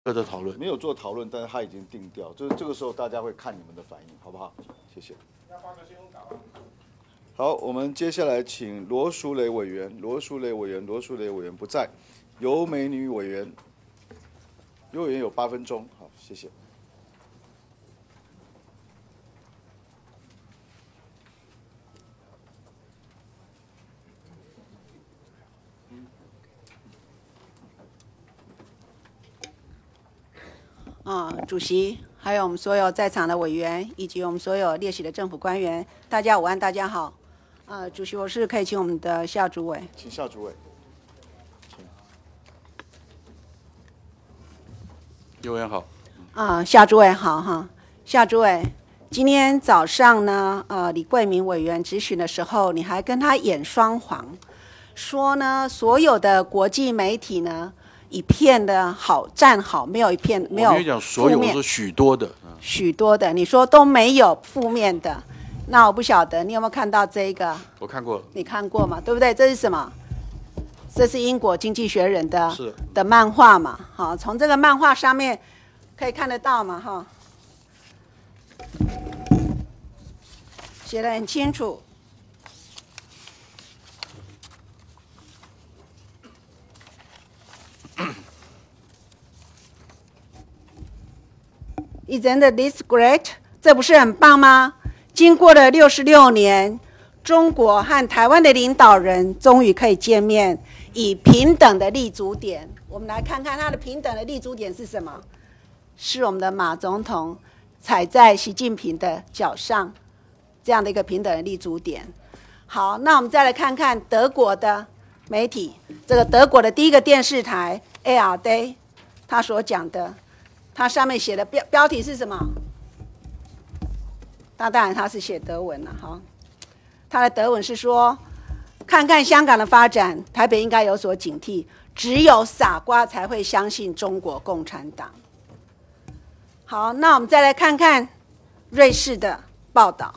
的讨论没有做讨论，但是他已经定调，就是这个时候大家会看你们的反应，好不好？谢谢。好，我们接下来请罗淑蕾委员，罗淑蕾委员不在，尤美女委员，尤委员有8分钟，好，谢谢。 主席，还有我们所有在场的委员，以及我们所有列席的政府官员，大家午安，大家好。主席，我是可以请我们的夏主委， 请夏主委。 尤委员好。 夏主委好哈。夏主委，今天早上呢，李桂明委员质询的时候，你还跟他演双簧，说呢，所有的国际媒体呢。一片的好站好，没有一片没有。 我没有讲所有，我说许多的。 许多的，你说都没有负面的，那我不晓得你有没有看到这个？ 我看过了。 你看过吗？对不对？这是什么？这是英国《经济学人》的漫画嘛？好，从这个漫画上面可以看得到嘛？哈，写得很清楚。Isn't this great？ 这不是很棒吗？经过了66年，中国和台湾的领导人终于可以见面，以平等的立足点。我们来看看他的平等的立足点是什么？是我们的马总统踩在习近平的脚上，这样的一个平等的立足点。好，那我们再来看看德国的媒体，这个德国的第一个电视台 ARD， 他所讲的。它上面写的标题是什么？那当然它是写德文了哈。它的德文是说，看看香港的发展，台北应该有所警惕，只有傻瓜才会相信中国共产党。好，那我们再来看看瑞士的报道。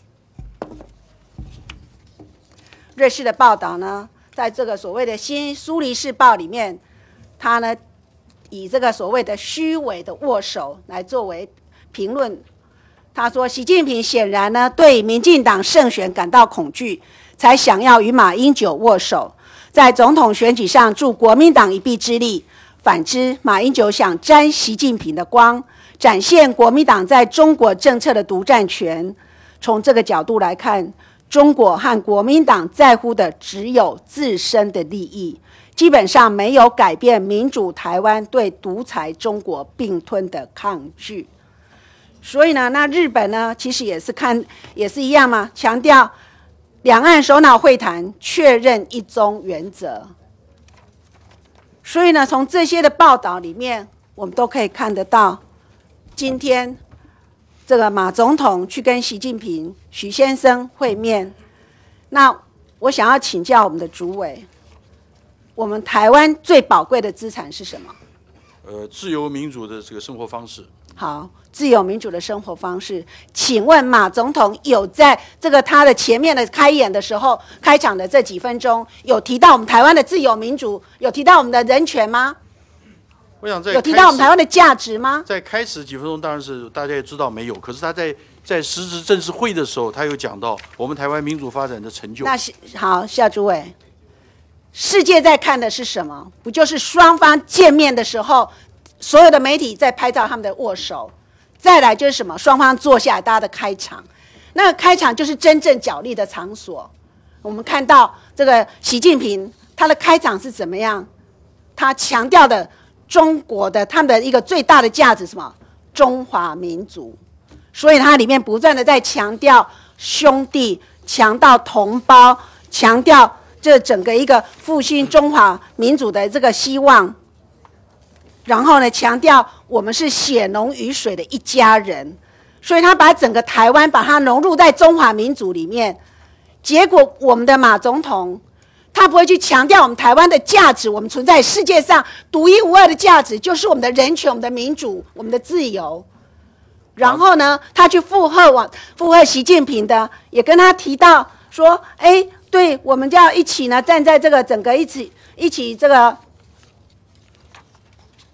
瑞士的报道呢，在这个所谓的新苏黎世报里面，它呢以这个所谓的虚伪的握手来作为评论。他说，习近平显然呢对民进党胜选感到恐惧，才想要与马英九握手，在总统选举上助国民党一臂之力。反之，马英九想沾习近平的光，展现国民党在中国政策的独占权。从这个角度来看，中国和国民党在乎的只有自身的利益，基本上没有改变民主台湾对独裁中国并吞的抗拒。所以呢，那日本呢，其实也是一样嘛，强调两岸首脑会谈，确认一中原则。所以呢，从这些的报道里面，我们都可以看得到，今天这个马总统去跟习近平、许先生会面。那我想要请教我们的主委，我们台湾最宝贵的资产是什么？ 自由民主的这个生活方式。 好，自由民主的生活方式。请问马总统有在这个他的前面的开演的时候，开场的这几分钟，有提到我们台湾的自由民主，有提到我们的人权吗？ 我想有提到我们台湾的价值吗？ 在开始几分钟当然是大家也知道没有，可是他在实质正式会的时候，他有讲到我们台湾民主发展的成就。 那好，夏主委，世界在看的是什么？不就是双方见面的时候，所有的媒体在拍照他们的握手，再来就是什么？双方坐下来，大家的开场。那个开场就是真正角力的场所。我们看到这个习近平他的开场是怎么样？他强调的中国的他们的一个最大的价值是什么？中华民族。所以他里面不断的在强调兄弟，强调同胞，强调这整个一个复兴中华民族的这个希望。然后呢，强调我们是血浓于水的一家人，所以他把整个台湾把它融入在中华民族里面。结果我们的马总统，他不会去强调我们台湾的价值，我们存在世界上独一无二的价值，就是我们的人权、我们的民主、我们的自由。然后呢，他去附和习近平的，也跟他提到说，哎，对，我们就要一起呢，站在这个整个一起这个。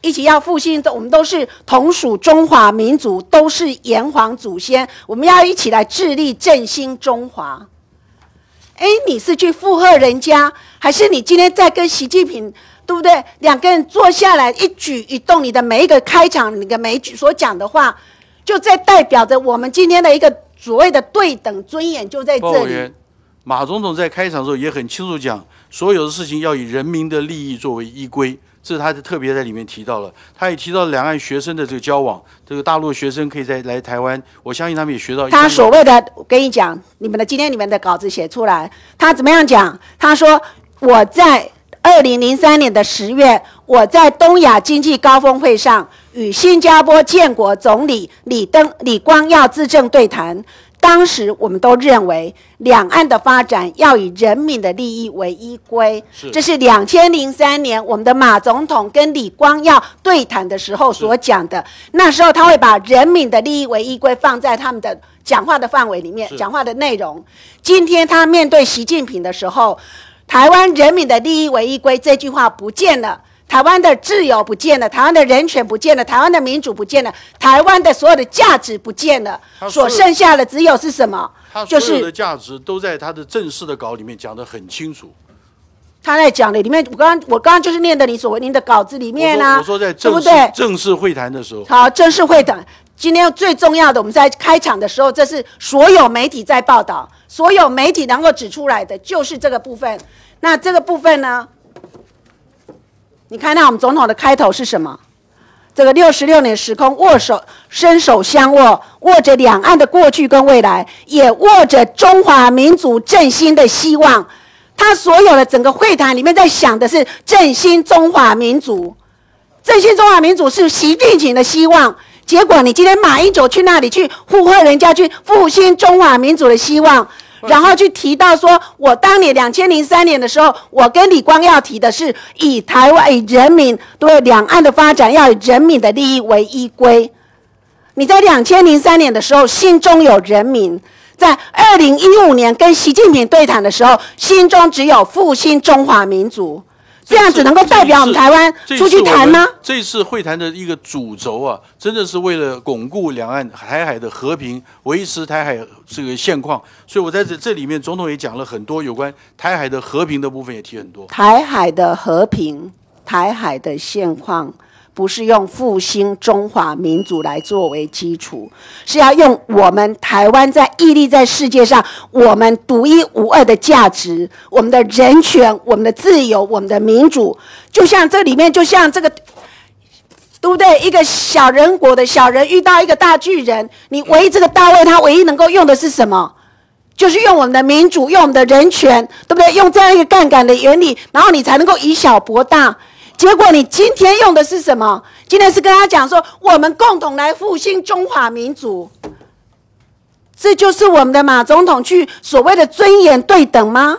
一起要复兴，我们都是同属中华民族，都是炎黄祖先，我们要一起来致力振兴中华。哎，你是去附和人家，还是你今天在跟习近平，对不对？两个人坐下来，一举一动，你的每一个开场，你的每一句所讲的话，就在代表着我们今天的一个所谓的对等尊严，就在这里。 马总统在开场的时候也很清楚讲，所有的事情要以人民的利益作为依归，这是他特别在里面提到了。他也提到两岸学生的这个交往，这个大陆学生可以来台湾，我相信他们也学到。 他所谓的，我跟你讲，今天你们的稿子写出来，他怎么样讲？他说我在2003年的10月，我在东亚经济高峰会上与新加坡建国总理李光耀资政对谈。当时我们都认为，两岸的发展要以人民的利益为依归。这是2003年我们的马总统跟李光耀对谈的时候所讲的。那时候他会把人民的利益为依归放在他们的讲话的范围里面，讲话的内容。今天他面对习近平的时候，台湾人民的利益为依归这句话不见了。台湾的自由不见了，台湾的人权不见了，台湾的民主不见了，台湾的所有的价值不见了，所剩下的只有是什么？ 他所有的价值都在他的正式的稿里面讲得很清楚。 他在讲的里面，我刚刚就是念的您的稿子里面啊， 我说在正式会谈的时候。 好，正式会谈。今天最重要的，我们在开场的时候，这是所有媒体在报道，所有媒体能够指出来的就是这个部分。那这个部分呢？你看到我们总统的开头是什么？这个66年时空伸手相握，握着两岸的过去跟未来，也握着中华民族振兴的希望。他所有的整个会谈里面在想的是振兴中华民族，振兴中华民族是习近平的希望。结果你今天马英九去那里去附和人家，去复兴中华民族的希望。然后去提到说，我当年2003年的时候，我跟李光耀提的是以台湾以人民对两岸的发展要以人民的利益为依归。你在2003年的时候心中有人民，在2015年跟习近平对谈的时候，心中只有复兴中华民族。这样子能够代表我们台湾出去谈吗？ 这次会谈的一个主轴啊，真的是为了巩固两岸台海的和平，维持台海这个现况。所以我在这里面，总统也讲了很多有关台海的和平的部分，也提很多。 台海的和平，台海的现况，不是用复兴中华民族来作为基础，是要用我们台湾在屹立在世界上我们独一无二的价值，我们的人权，我们的自由，我们的民主。就像这里面，就像这个，对不对？一个小人国的小人遇到一个大巨人，你唯一这个大卫他唯一能够用的是什么？就是用我们的民主，用我们的人权，对不对？用这样一个杠杆的原理，然后你才能够以小博大。结果你今天用的是什么？今天是跟他讲说，我们共同来复兴中华民族。这就是我们的马总统去所谓的尊严对等吗？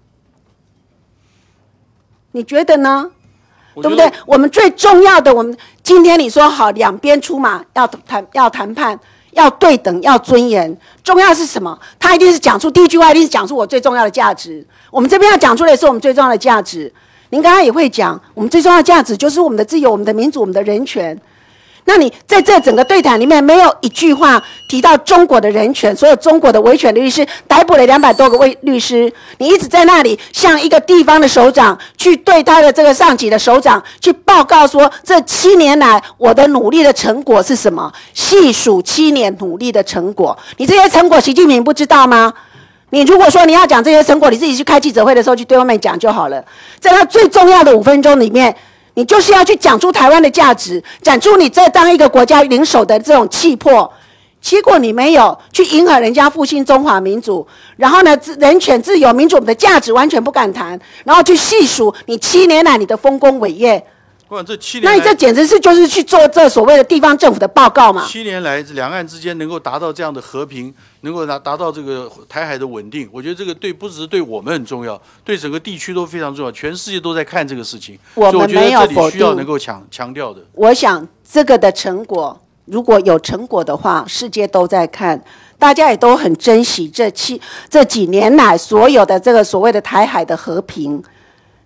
你觉得呢？对不对？我们最重要的，我们今天你说好，两边出马，要谈判，要对等，要尊严。重要是什么？他一定是讲出第一句话，一定是讲出我最重要的价值。我们这边要讲出来是我们最重要的价值。您刚刚也会讲，我们最重要的价值就是我们的自由、我们的民主、我们的人权。那你在这整个对谈里面没有一句话提到中国的人权，所有中国的维权律师逮捕了200多个律师，你一直在那里像一个地方的首长去对他的这个上级的首长去报告说，这7年来我的努力的成果是什么？细数7年努力的成果，你这些成果习近平不知道吗？你如果说你要讲这些成果，你自己去开记者会的时候去对外面讲就好了。在他最重要的5分钟里面，你就是要去讲出台湾的价值，讲出你这当一个国家领袖的这种气魄。结果你没有去迎合人家复兴中华民族，然后呢，人权、自由、民主的价值完全不敢谈，然后去细数你7年来你的丰功伟业。 这7年来， 那你这简直是就是去做这所谓的地方政府的报告嘛 ？7年来，两岸之间能够达到这样的和平，能够达到这个台海的稳定，我觉得这个不只是对我们很重要，对整个地区都非常重要，全世界都在看这个事情。 我们没有否定， 所以我觉得这里需要能够强调的。 我想这个的成果，如果有成果的话，世界都在看，大家也都很珍惜这几年来所有的这个所谓的台海的和平。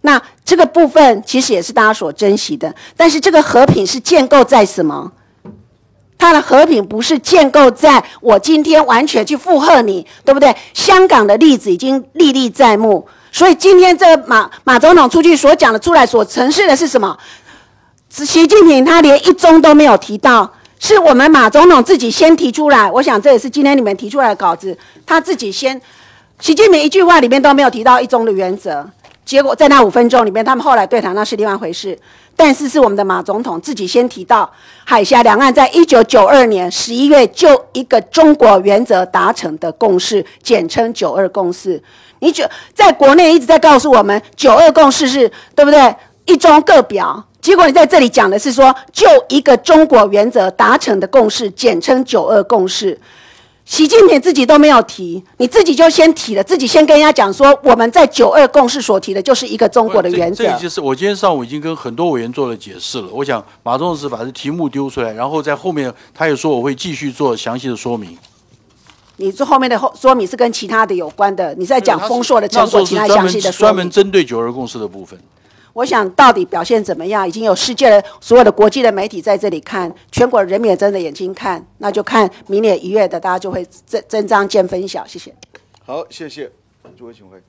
那这个部分其实也是大家所珍惜的，但是这个和平是建构在什么？它的和平不是建构在我今天完全去附和你，对不对？香港的例子已经历历在目，所以今天这个马总统出去所讲的出来所陈述的是什么？习近平他连一中都没有提到，是我们马总统自己先提出来。我想这也是今天你们提出来的稿子，他自己先，习近平一句话里面都没有提到一中的原则。结果在那5分钟里面，他们后来对谈那是另外一回事。但是是我们的马总统自己先提到，海峡两岸在1992年11月就一个中国原则达成的共识，简称92共识。你在国内一直在告诉我们92共识是对不对？一中各表。结果你在这里讲的是说，就一个中国原则达成的共识，简称92共识。习近平自己都没有提，你自己就先提了，自己先跟人家讲说，我们在92共识所提的就是一个中国的原则。 这就是我今天上午已经跟很多委员做了解释了。我想马总统是把这题目丢出来，然后在后面他也说我会继续做详细的说明。 你这后面的说明是跟其他的有关的，你在讲丰硕的成果，其他详细的说专门针对92共识的部分。 我想到底表现怎么样，已经有世界的所有的国际的媒体在这里看，全国人民也睁着眼睛看，那就看明年1月的，大家就会增张见分晓。谢谢。 好，谢谢，诸位请回。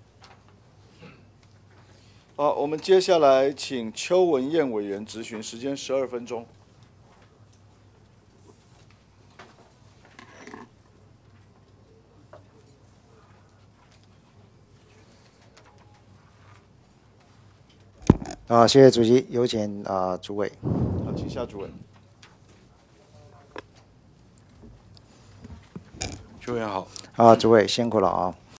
好，我们接下来请邱文彦委员质询，时间12分钟。 谢谢主席，有请诸位。 好，请下主委。 邱委员好。 诸位辛苦了啊。